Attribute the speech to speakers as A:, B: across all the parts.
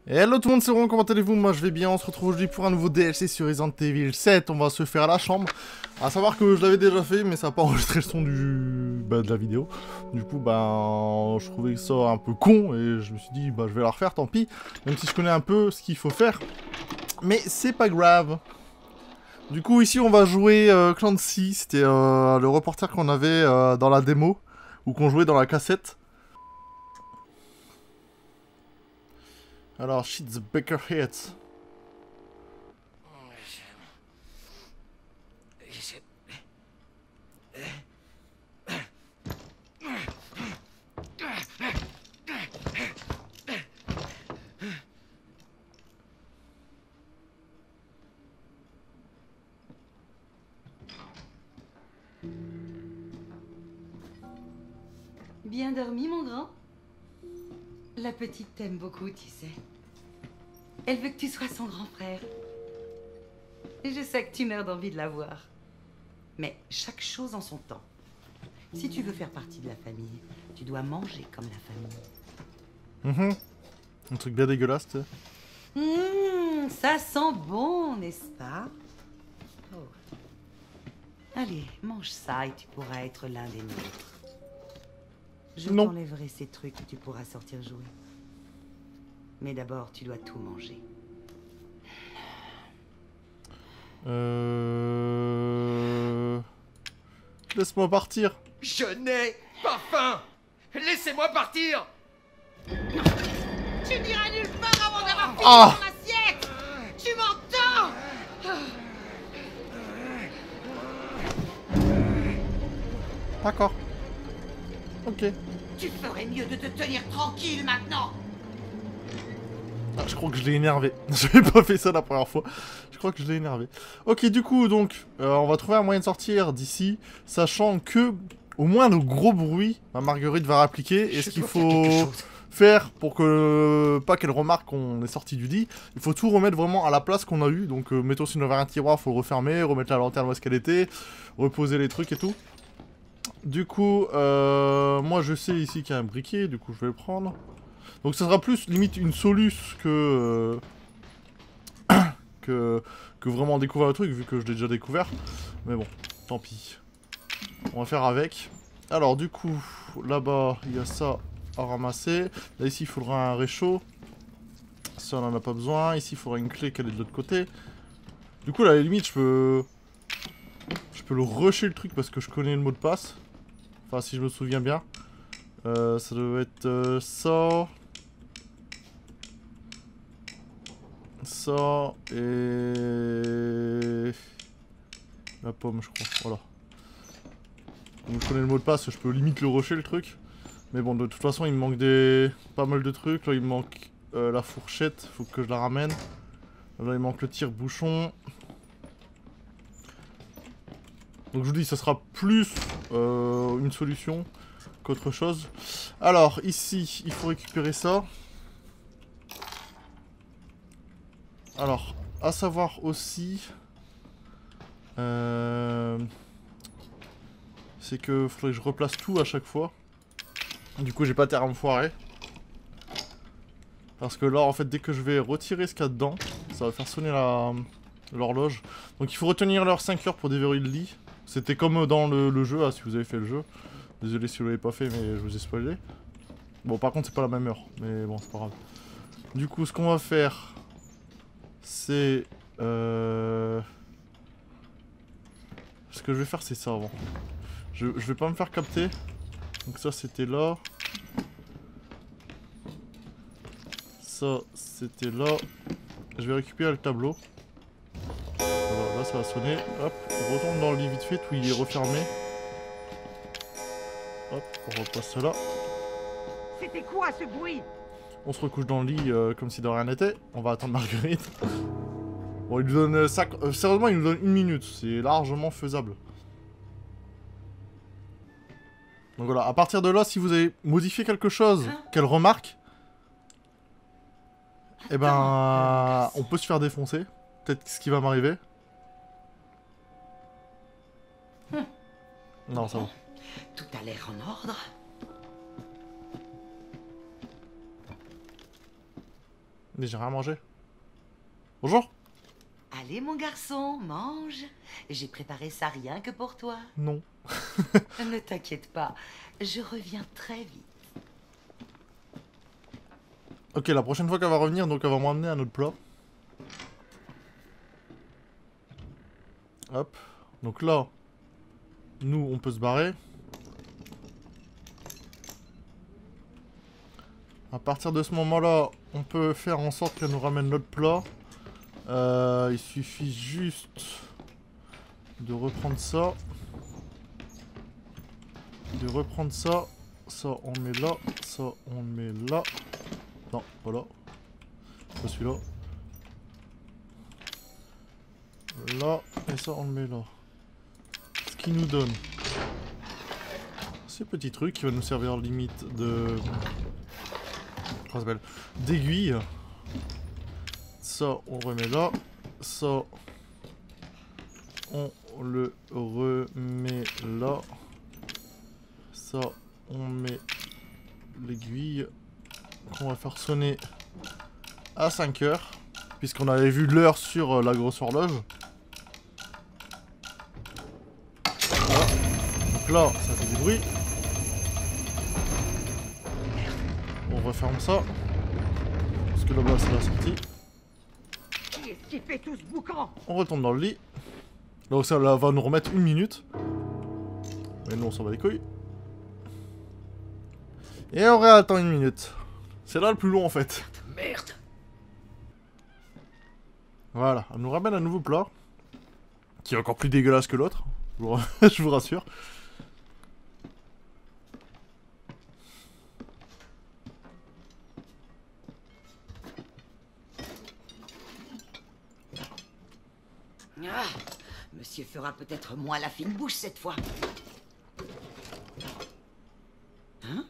A: Hello tout le monde, c'est Ron, comment allez-vous? Moi je vais bien, on se retrouve aujourd'hui pour un nouveau DLC sur Resident Evil 7, on va se faire à la chambre. À savoir que je l'avais déjà fait, mais ça n'a pas enregistré le son de la vidéo. Du coup, je trouvais ça un peu con, et je me suis dit, je vais la refaire, tant pis. Même si je connais un peu ce qu'il faut faire. Mais c'est pas grave. Du coup, ici on va jouer Clancy, c'était le reporter qu'on avait dans la démo, ou qu'on jouait dans la cassette. Alors, shit the Baker hits.
B: Bien dormi, mon grand? La petite t'aime beaucoup, tu sais. Elle veut que tu sois son grand frère. Et je sais que tu meurs d'envie de la voir. Mais chaque chose en son temps. Si tu veux faire partie de la famille, tu dois manger comme la famille.
A: Un truc bien dégueulasse, tu sais.
B: Ça sent bon, n'est-ce pas? Oh. Allez, mange ça et tu pourras être l'un des nôtres. Je t'enlèverai ces trucs et tu pourras sortir jouer. Mais d'abord, tu dois tout manger.
A: Laisse-moi partir.
C: Je n'ai pas faim. Laissez-moi partir.
B: Tu n'iras nulle part avant d'avoir fini
A: Ah
B: ton assiette. Tu m'entends?
A: D'accord. Ok.
B: Tu ferais mieux de te tenir tranquille maintenant.
A: Ah, je crois que je l'ai énervé. J'avais pas fait ça la première fois. Je crois que je l'ai énervé. Ok, du coup, donc, on va trouver un moyen de sortir d'ici, sachant que, au moins, le gros bruit, Marguerite va réappliquer. Et ce qu'il faut faire pour que pas qu'elle remarque qu'on est sorti du lit, il faut tout remettre vraiment à la place qu'on a eu. Donc, mettons si on avait un tiroir, faut le refermer, remettre la lanterne où est-ce qu'elle était, reposer les trucs et tout. Du coup, moi je sais ici qu'il y a un briquet, du coup je vais le prendre. Donc ça sera plus limite une soluce que, que vraiment découvrir le truc, vu que je l'ai déjà découvert. Mais bon, tant pis. On va faire avec. Alors du coup, là-bas, il y a ça à ramasser. Là ici, il faudra un réchaud. Ça, on en a pas besoin. Ici, il faudra une clé qu'elle est de l'autre côté. Du coup, là, à la limite, je peux le rusher le truc parce que je connais le mot de passe. Enfin, si je me souviens bien. Ça doit être ça. Ça. Et... la pomme, je crois. Voilà. Donc, je connais le mot de passe, je peux limite le rusher le truc. Mais bon, de toute façon, il me manque pas mal de trucs. Là, il me manque la fourchette. Faut que je la ramène. Là, il manque le tire-bouchon. Donc, je vous dis, ça sera plus une solution qu'autre chose. Alors, ici, il faut récupérer ça. Alors, à savoir aussi... c'est que faudrait que je replace tout à chaque fois. Du coup, j'ai pas terre à me foirer. Parce que là, en fait, dès que je vais retirer ce qu'il y a dedans, ça va faire sonner l'horloge. Donc, il faut retenir l'heure 5 heures pour déverrouiller le lit. C'était comme dans le jeu, là, si vous avez fait le jeu. Désolé si vous l'avez pas fait, mais je vous ai spoilé. Bon, par contre, c'est pas la même heure. Mais bon, c'est pas grave. Du coup, ce qu'on va faire, c'est... Ce que je vais faire, c'est ça avant. Je vais pas me faire capter. Donc ça, c'était là. Ça, c'était là. Je vais récupérer le tableau. Voilà, là, ça va sonner. Hop, on retourne dans le lit vite fait, où il est refermé. Hop, on repasse là.
B: C'était quoi ce bruit?
A: On se recouche dans le lit comme si de rien n'était. On va attendre Marguerite. Bon, il nous donne sérieusement, il nous donne 1 minute. C'est largement faisable. Donc voilà, à partir de là, si vous avez modifié quelque chose qu'elle remarque, eh ben, on peut se faire défoncer. Peut-être ce qui va m'arriver. Non, ça va.
B: Tout a l'air en ordre.
A: Mais j'ai rien mangé. Bonjour.
B: Allez, mon garçon, mange. J'ai préparé ça rien que pour toi.
A: Non.
B: Ne t'inquiète pas, je reviens très vite.
A: Ok, la prochaine fois qu'elle va revenir, donc elle va m'emmener un autre plat. Hop. Donc là, nous, on peut se barrer. À partir de ce moment-là, on peut faire en sorte qu'elle nous ramène notre plat. Il suffit juste de reprendre ça. Ça, on le met là. Ça, on le met là. Non, voilà. Pas celui-là. Là, et ça, on le met là. Ce qui nous donne ces petits trucs qui va nous servir limite de... Comment ça s'appelle? D'aiguille. Ça, on remet là. Ça, on le remet là. Ça, on met l'aiguille qu'on va faire sonner à 5 heures. Puisqu'on avait vu l'heure sur la grosse horloge. Voilà. Donc là, ça fait du bruit. On referme ça. Parce que là-bas, c'est la sortie.
D: Qui est-ce qui fait tout ce boucan?
A: On retourne dans le lit. Donc ça là, va nous remettre 1 minute. Mais nous, on s'en bat les couilles. Et on réattend 1 minute. C'est là le plus long en fait.
C: Merde.
A: Voilà, elle nous ramène un nouveau plat. Qui est encore plus dégueulasse que l'autre. Je vous rassure.
B: Ah, monsieur fera peut-être moins la fine bouche cette fois. Hein?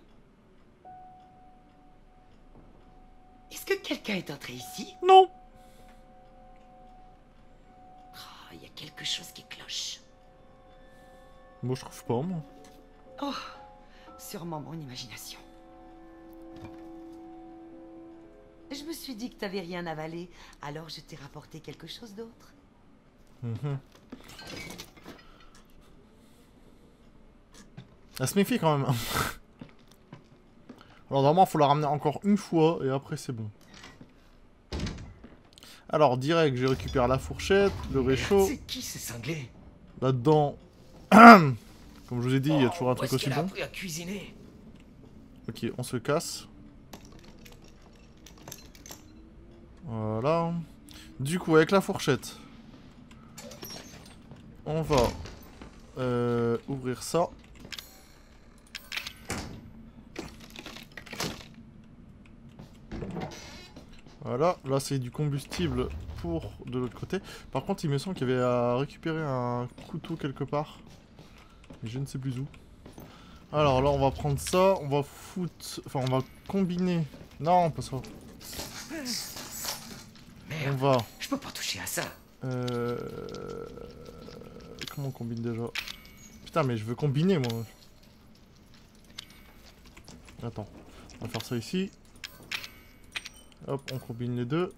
B: Est-ce que quelqu'un est entré ici?
A: Non.
B: Oh, il y a quelque chose qui cloche.
A: Moi je trouve pas, moi.
B: Oh, sûrement mon imagination. Je me suis dit que t'avais rien avalé, alors je t'ai rapporté quelque chose d'autre.
A: Elle se méfie quand même. Alors normalement, faut la ramener encore une fois et après c'est bon. Alors direct, j'ai récupéré la fourchette, le réchaud.
C: C'est qui ces cinglés?
A: Là-dedans, comme je vous ai dit, il y a toujours un
C: Où
A: truc
C: est-ce
A: aussi
C: qu'elle a
A: bon.
C: appris à cuisiner?
A: Ok, on se casse. Voilà. Du coup, avec la fourchette, on va ouvrir ça. Voilà, là c'est du combustible pour de l'autre côté. Par contre, il me semble qu'il y avait à récupérer un couteau quelque part. Mais je ne sais plus où. Alors là, on va prendre ça, on va foutre... Enfin, on va combiner... Non, pas ça.
C: Merde,
A: On va...
C: je peux pas toucher à ça.
A: Comment on combine déjà? Putain, mais je veux combiner, moi. Attends, on va faire ça ici. Hop, on combine les deux.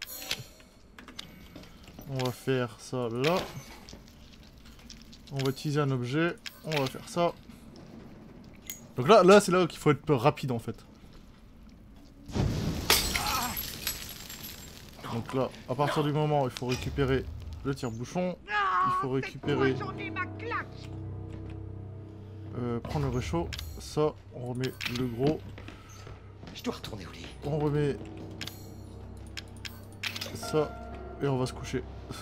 A: On va faire ça là. On va utiliser un objet. On va faire ça. Donc là c'est là qu'il faut être rapide en fait. Donc là, à partir du moment où il faut récupérer le tire-bouchon, il faut récupérer... prendre le réchaud. Ça, on remet le gros.
C: Je dois retourner au lit.
A: On remet... ça. Et on va se coucher.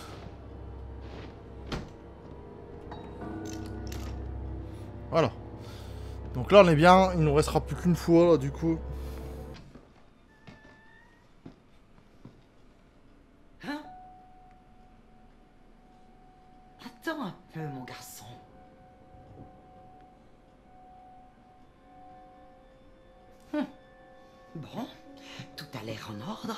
A: Voilà. Donc là on est bien, il nous restera plus qu'une fois là du coup.
B: Hein? Attends un peu, mon garçon. Bon, tout a l'air en ordre.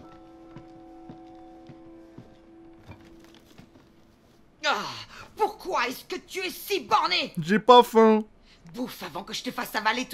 B: Ah, pourquoi est-ce que tu es si borné?
A: J'ai pas faim.
B: Bouffe avant que je te fasse avaler tout ça de force.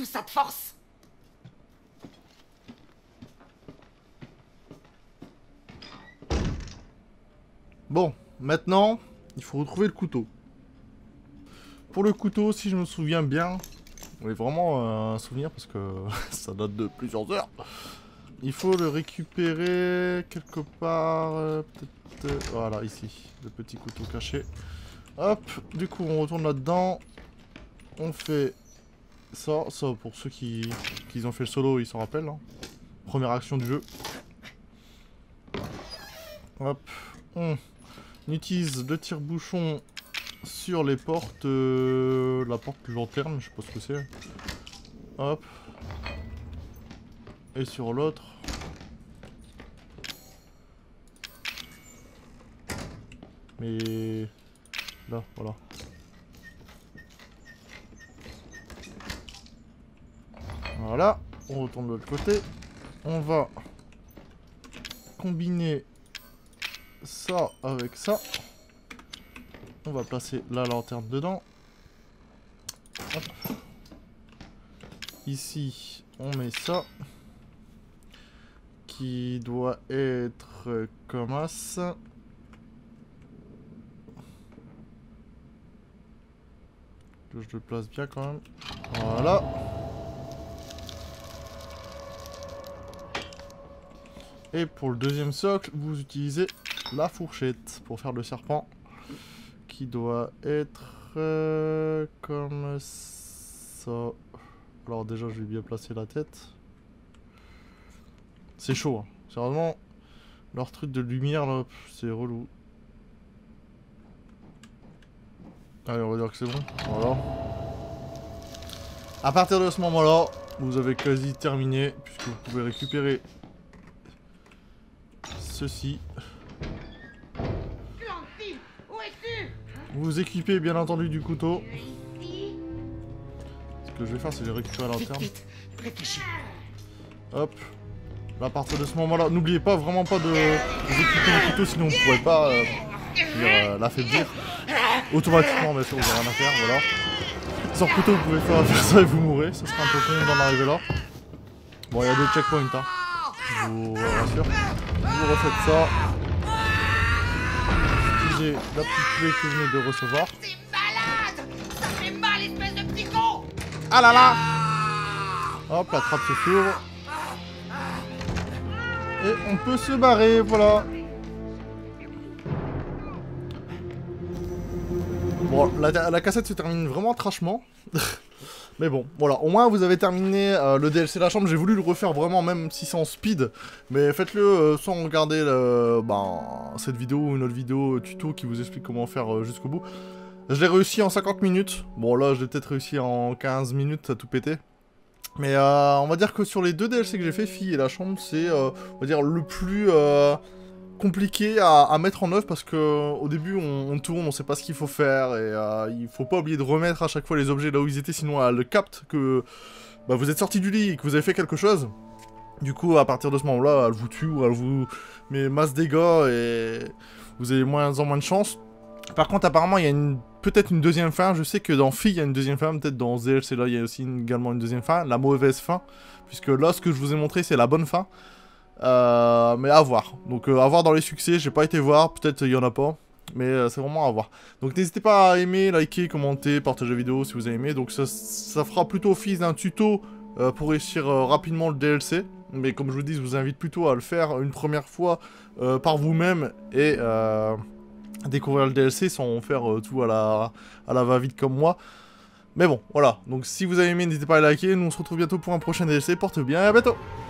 A: Bon, maintenant, il faut retrouver le couteau. Pour le couteau, si je me souviens bien, oui, vraiment un souvenir parce que ça date de plusieurs heures. Il faut le récupérer quelque part, peut-être, voilà, ici, le petit couteau caché. Hop, du coup, on retourne là-dedans. On fait ça pour ceux qui ont fait le solo, ils s'en rappellent. Hein. Première action du jeu. Hop, on utilise le tire-bouchon sur les portes, la porte plus lanterne, je sais pas ce que c'est. Hop. Et sur l'autre. Mais là, voilà. Voilà, on retourne de l'autre côté. On va combiner ça avec ça. On va placer la lanterne dedans. Hop. Ici, on met ça. Qui doit être comme ça. Que je le place bien quand même. Voilà. Et pour le deuxième socle, vous utilisez la fourchette pour faire le serpent. Qui doit être comme ça. Alors déjà, je vais bien placer la tête. C'est chaud, hein. C'est vraiment leur truc de lumière là, c'est relou. Allez, on va dire que c'est bon. Voilà. À partir de ce moment-là, vous avez quasi terminé, puisque vous pouvez récupérer ceci.
D: Clancy, où es-tu?
A: Vous équipez bien entendu du couteau. Ce que je vais faire, c'est de récupérer la lanterne.
D: Vite, réfléchis.
A: Hop. Là, à partir de ce moment-là, n'oubliez pas vraiment pas de équiper le couteau, sinon vous ne pourrez pas l'affaiblir. Automatiquement, bien sûr, vous n'avez rien à faire, voilà. Sans couteau, vous pouvez faire ça et vous mourrez. Ça sera un peu con d'en arriver là. Bon, il y a 2 checkpoints, hein. Je vous rassure. Vous refaites ça. Vous utilisez la petite clé que vous venez de recevoir.
D: C'est malade! Ça fait mal, espèce de petit con!
A: Ah là là! Hop, la trappe se s'ouvre. Et on peut se barrer, voilà. Bon, la cassette se termine vraiment trashement. Mais bon, voilà, au moins vous avez terminé le DLC La Chambre. J'ai voulu le refaire vraiment, même si c'est en speed. Mais faites-le sans regarder cette vidéo ou une autre vidéo tuto qui vous explique comment faire jusqu'au bout. Je l'ai réussi en 50 minutes. Bon, là, je l'ai peut-être réussi en 15 minutes à tout péter. Mais on va dire que sur les 2 DLC que j'ai fait, Fille et La Chambre, c'est on va dire le plus compliqué à mettre en œuvre parce que au début on tourne, on sait pas ce qu'il faut faire et il faut pas oublier de remettre à chaque fois les objets là où ils étaient, sinon elle capte que vous êtes sorti du lit et que vous avez fait quelque chose. Du coup, à partir de ce moment-là, elle vous tue ou elle vous met masse dégâts et vous avez moins en moins de chance. Par contre, apparemment, il y a peut-être une deuxième fin. Je sais que dans Fille, il y a une deuxième fin. Peut-être dans ce DLC là, il y a aussi également une deuxième fin. La mauvaise fin. Puisque là, ce que je vous ai montré, c'est la bonne fin. Mais à voir. Donc, à voir dans les succès. J'ai pas été voir. Peut-être il y en a pas. Mais c'est vraiment à voir. Donc, n'hésitez pas à aimer, liker, commenter, partager la vidéo si vous avez aimé. Donc, ça fera plutôt office d'un tuto pour réussir rapidement le DLC. Mais comme je vous dis, je vous invite plutôt à le faire une première fois par vous-même. Et découvrir le DLC sans faire tout à la va-vite comme moi. Mais bon, voilà. Donc si vous avez aimé, n'hésitez pas à liker. Nous on se retrouve bientôt pour un prochain DLC. Portez-vous bien et à bientôt.